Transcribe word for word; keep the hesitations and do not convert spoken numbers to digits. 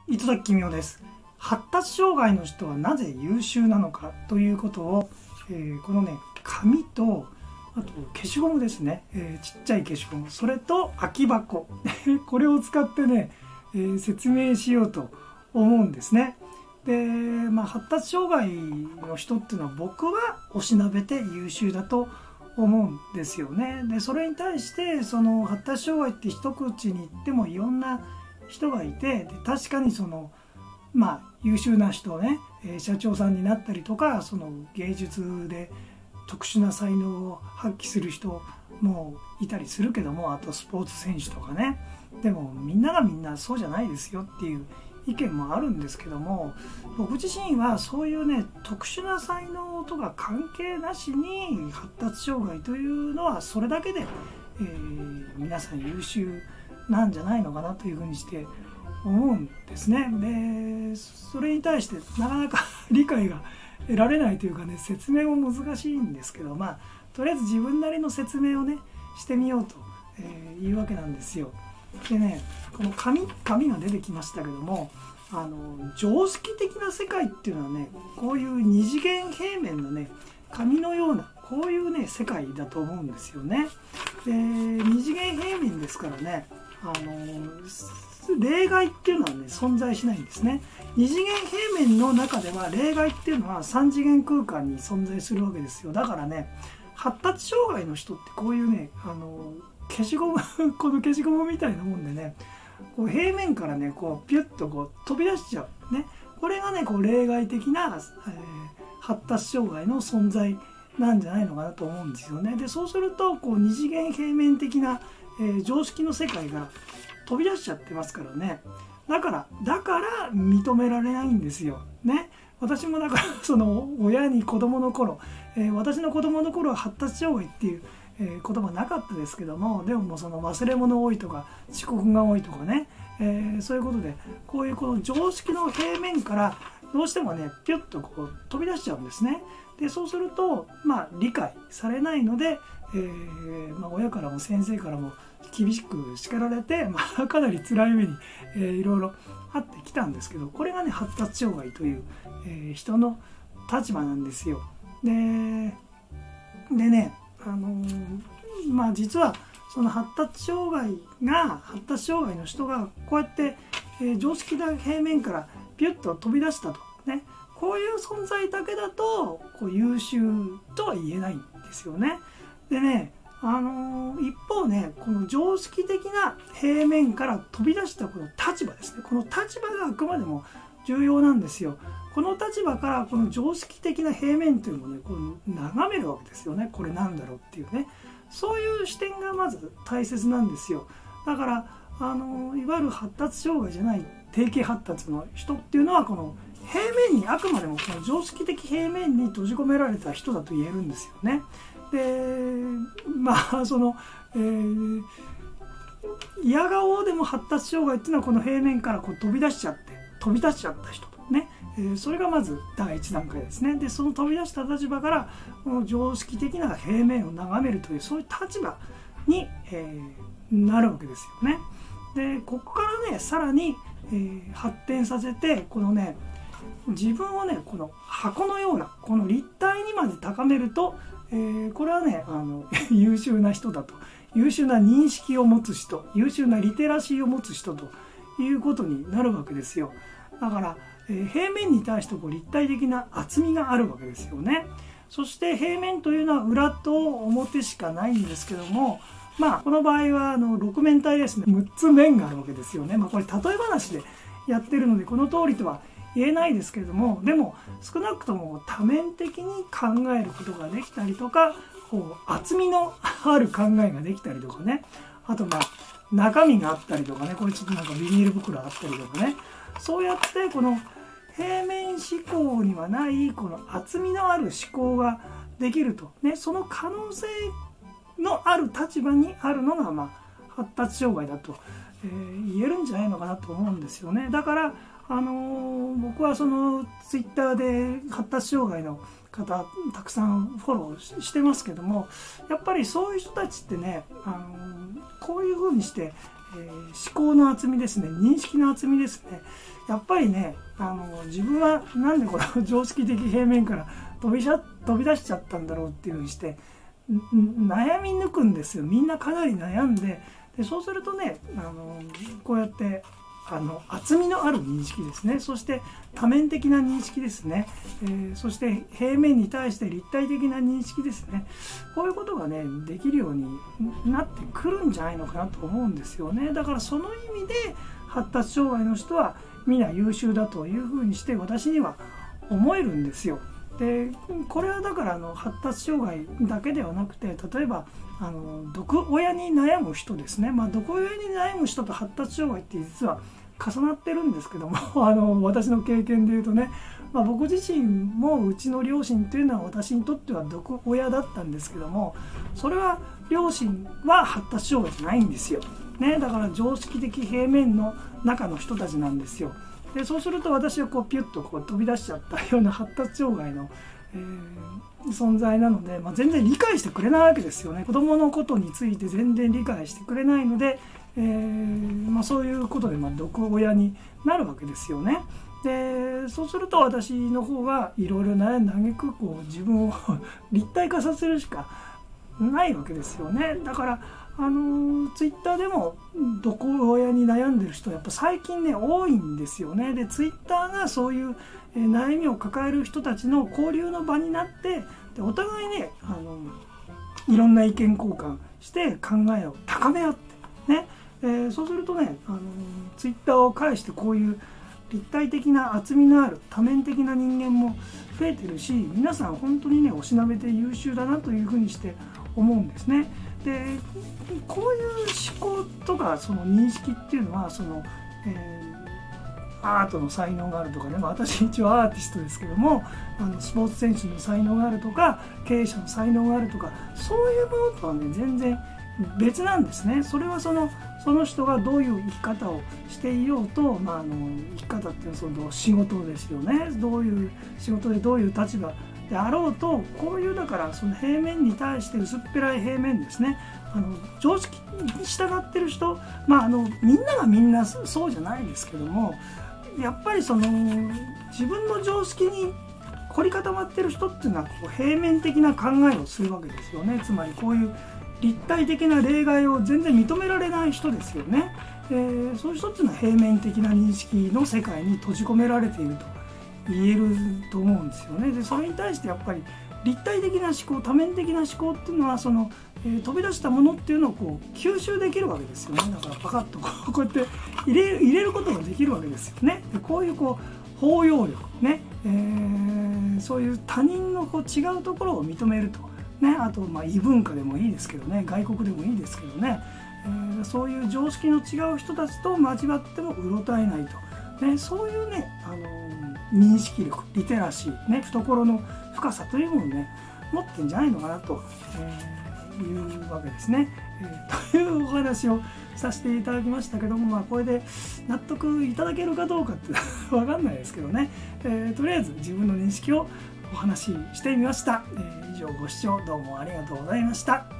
糸崎公夫です。発達障害の人はなぜ優秀なのかということを、えー、このね紙とあと消しゴムですね、えー、ちっちゃい消しゴム、それと空き箱これを使ってね、えー、説明しようと思うんですね。で、まあ、発達障害の人っていうのは僕はおしなべて優秀だと思うんですよね。でそれに対してその発達障害って一口に言ってもいろんな人がいて、で確かにそのまあ優秀な人ね、えー、社長さんになったりとか、その芸術で特殊な才能を発揮する人もいたりするけども、あとスポーツ選手とかね。でもみんながみんなそうじゃないですよっていう意見もあるんですけども、僕自身はそういうね特殊な才能とか関係なしに発達障害というのはそれだけで、えー、皆さん優秀なんじゃないのかなというふうにして思うんですね。でそれに対してなかなか理解が得られないというかね、説明も難しいんですけど、まあとりあえず自分なりの説明をねしてみようと、えー、いうわけなんですよ。でね、この紙紙が出てきましたけども、あの常識的な世界っていうのはね、こういう二次元平面のね紙のようなこういうね世界だと思うんですよね。で二次元平面ですからね、あの例外っていうのはね存在しないんですね。二次元平面の中では例外っていうのは三次元空間に存在するわけですよ。だからね、発達障害の人ってこういうね、あの消しゴムこの消しゴムみたいなもんでね、こう平面からねこうピュッとこう飛び出しちゃうね、これがねこう例外的な、えー、発達障害の存在なんじゃないのかなと思うんですよね。でそうするとこう二次元平面的な、えー、常識の世界が飛び出しちゃってますからね。だからだから認められないんですよね。私もだからその親に子供の頃、えー、私の子供の頃は発達障害っていうえー、言葉なかったですけども、でももうその忘れ物多いとか遅刻が多いとかね、えー、そういうことでこういうこの常識の平面からどうしてもねピュッとこう飛び出しちゃうんですね。でそうするとまあ理解されないので、えーまあ、親からも先生からも厳しく叱られて、まあ、かなり辛い目に、えー、いろいろあってきたんですけど、これがね発達障害という、えー、人の立場なんですよ。ででねあのー、まあ実はその発達障害が発達障害の人がこうやって、えー、常識的平面からピュッと飛び出したとね、こういう存在だけだとこう優秀とは言えないんですよね。でね、あのー、一方ねこの常識的な平面から飛び出したこの立場ですね、この立場があくまでも重要なんですよ。この立場からこの常識的な平面というのをねこう眺めるわけですよね。これなんだろうっていうね、そういう視点がまず大切なんですよ。だからあのいわゆる発達障害じゃない定型発達の人っていうのはこの平面にあくまでもこの常識的平面に閉じ込められた人だと言えるんですよね。でまあその、えー、嫌顔でも発達障害っていうのはこの平面からこう飛び出しちゃって飛び出しちゃった人とね、えー、それがまず第一段階ですね。でその飛び出した立場からこの常識的な平面を眺めるというそういう立場に、えー、なるわけですよね。でここからねさらに、えー、発展させてこのね自分をねこの箱のようなこの立体にまで高めると、えー、これはねあの優秀な人だと、優秀な認識を持つ人、優秀なリテラシーを持つ人ということになるわけですよ。だから、えー、平面に対してこう立体的な厚みがあるわけですよね。そして平面というのは裏と表しかないんですけども、まあこの場合はあのろく面体ですね、むっつ面があるわけですよね。まあこれ例え話でやってるのでこの通りとは言えないですけれども、でも少なくとも多面的に考えることができたりとか、こう厚みのある考えができたりとかね、あとまあ中身があったりとかね、これちょっとなんかビニール袋あったりとかね、そうやってこの平面思考にはないこの厚みのある思考ができるとね、その可能性のある立場にあるのがまあ発達障害だと、えー、言えるんじゃないのかなと思うんですよね。だからあのー、僕はそのツイッターで発達障害の方たくさんフォローしてますけども、やっぱりそういう人たちってね、あのー、こういうふうにして、 えー、思考の厚みですね、認識の厚みですね。やっぱりね、あの自分はなんでこの常識的平面から飛びしゃ飛び出しちゃったんだろうっていうふうにして悩み抜くんですよ。みんなかなり悩んで、でそうするとね、あのこうやってあの厚みのある認識ですね、そして多面的な認識ですね、えー、そして平面に対して立体的な認識ですね、こういうことがねできるようになってくるんじゃないのかなと思うんですよね。だからその意味で発達障害の人は皆優秀だというふうにして私には思えるんですよ。でこれはだからあの発達障害だけではなくて、例えばあの毒親に悩む人ですね、まあ、毒親に悩む人と発達障害って実は重なってるんですけどもあの私の経験でいうとね、まあ、僕自身もうちの両親というのは私にとっては毒親だったんですけども、それは両親は発達障害じゃないんですよ、ね、だから常識的平面の中の人たちなんですよ。でそうすると私はこうピュッとこう飛び出しちゃったような発達障害の、えー、存在なので、まあ、全然理解してくれないわけですよね。子どものことについて全然理解してくれないので、えーまあ、そういうことでまあ毒親になるわけですよね。でそうすると私の方はいろいろ悩んだ挙句こう自分を立体化させるしかないわけですよね。だからあのツイッターでも毒親に悩んでる人やっぱ最近ね多いんですよね。でツイッターがそういう悩みを抱える人たちの交流の場になって、でお互いねあのいろんな意見交換して考えを高め合ってね、えー、そうするとねあのツイッターを介してこういう立体的な厚みのある多面的な人間も増えてるし、皆さん本当にねおしなべて優秀だなというふうにして思うんですね。でこういう思考とかその認識っていうのはその、えー、アートの才能があるとかね、まあ、私一応アーティストですけども、あのスポーツ選手の才能があるとか経営者の才能があるとか、そういうものとはね全然別なんですね。それはそのその人がどういう生き方をしていようと、まあ、あの生き方っていうのはその仕事ですよね。どういう仕事でどういう立場であろうと、こういうだからその平面に対して薄っぺらい平面ですね、あの常識に従ってる人、まあ、あのみんながみんなそうじゃないですけども、やっぱりその自分の常識に凝り固まってる人っていうのはこう平面的な考えをするわけですよね。つまりこういう立体的な例外を全然認められない人ですよね。えー、そういう人っていうのは平面的な認識の世界に閉じ込められていると言えると思うんですよね。でそれに対してやっぱり立体的な思考、多面的な思考っていうのはその、えー、飛び出したものっていうのをこう吸収できるわけですよね。だからパカッとこう、こうやって入れ入れることができるわけですよね。でこういうこう包容力ね、えー、そういう他人のこう違うところを認めるとね、あとまあ異文化でもいいですけどね、外国でもいいですけどね、えー、そういう常識の違う人たちと交わってもうろたえないと、ね、そういうね、あのー、認識力、リテラシー、ね、懐の深さというものをね持ってんじゃないのかなと、えー、いうわけですね、えー、というお話をさせていただきましたけども、まあ、これで納得いただけるかどうかって分かんないですけどね、えー、とりあえず自分の認識をお話ししてみました。えー、以上ご視聴どうもありがとうございました。